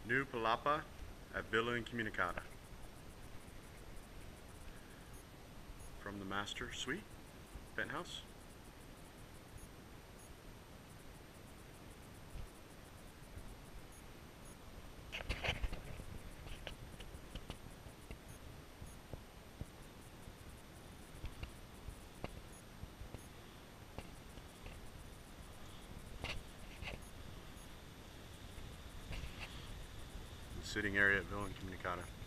New Palapa at Villa Incommunicada. From the master suite, penthouse. Sitting area at Villa Incommunicada.